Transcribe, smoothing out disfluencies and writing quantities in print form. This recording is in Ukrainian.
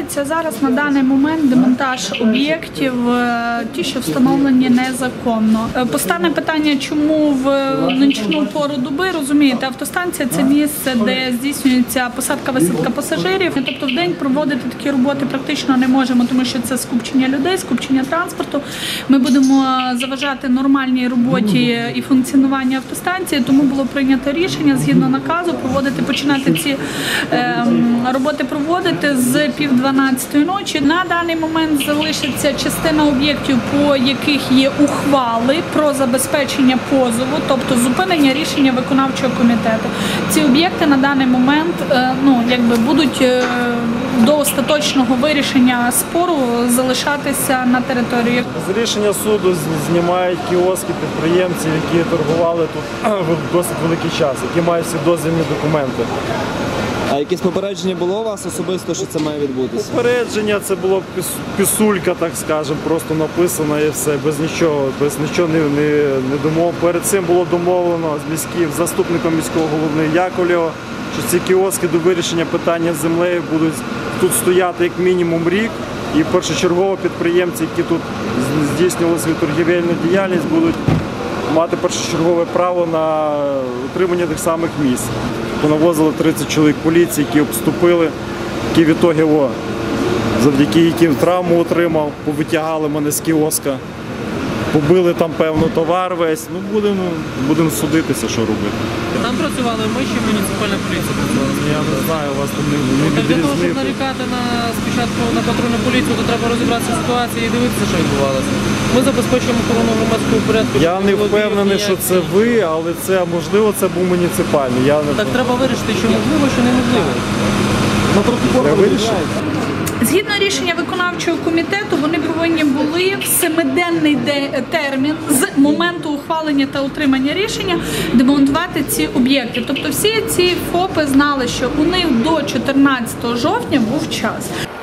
відбувається зараз на даний момент демонтаж об'єктів, ті, що встановлені незаконно. Постане питання, чому в нічну пору доби, розумієте, автостанція – це місце, де здійснюється посадка-висадка пасажирів. Тобто в день проводити такі роботи практично не можемо, тому що це скупчення людей, скупчення транспорту. Ми будемо заважати нормальній роботі і функціонуванню автостанції, тому було прийнято рішення згідно наказу починати ці роботи проводити з 11:30 ночі. На даний момент залишиться частина об'єктів, по яких є ухвали про забезпечення позову, тобто зупинення рішення виконавчого комітету. Ці об'єкти на даний момент будуть до остаточного вирішення спору залишатися на території. З рішення суду знімають кіоски підприємців, які торгували тут досить великий час, які мають всі дозвільні документи. А якесь попередження було у вас особисто, що це має відбутися? Попередження, це було пісулька, так скажемо, просто написано і все, без нічого не домовлено. Перед цим було домовлено з заступником міського голови Яковлєва, що ці кіоски до вирішення питання з землею будуть тут стояти як мінімум рік. І першочергово підприємці, які тут здійснювали свою торгівельну діяльність, будуть мати першочергове право на утримання тих самих місць. Понавозили 30 чоловік поліції, які обступили, які в ітогі, завдяки яким травму отримав, повитягали мене з кіоска, побили там, певно, товар весь. Будемо судитися, що робити. Там працювали ми чи муніципальна поліція працювала? Я не знаю, у вас там не відрізнив. Для того, щоб нарікати спочатку на патрульну поліцію, то треба розібратися в ситуації і дивитися, що відбувалося. Ми забезпечуємо охорону громадського порядку. Я не впевнений, що це ви, але можливо це був муніципальний. Так треба вирішити, що можливо, що неможливо. Згідно рішення виконавчого комітету, вони повинні були в 7-денний термін з моменту ухвалення та утримання рішення демонтувати ці об'єкти. Тобто всі ці ФОПи знали, що у них до 14 жовтня був час.